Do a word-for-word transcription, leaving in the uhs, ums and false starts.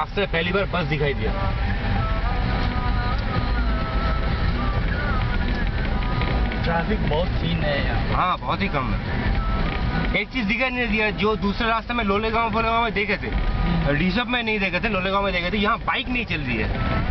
रास्ते में पहली बार बस दिखाई दिया। ट्रैफिक बहुत सीन है यहाँ। हाँ बहुत ही कम है। एक चीज दिखाई नहीं दिया जो दूसरे रास्ते में लोलेगांव बोलेगांव में देखे थे, रिजर्व में नहीं देखे थे, लोलेगांव में देखे थे, यहाँ बाइक नहीं चल रही है।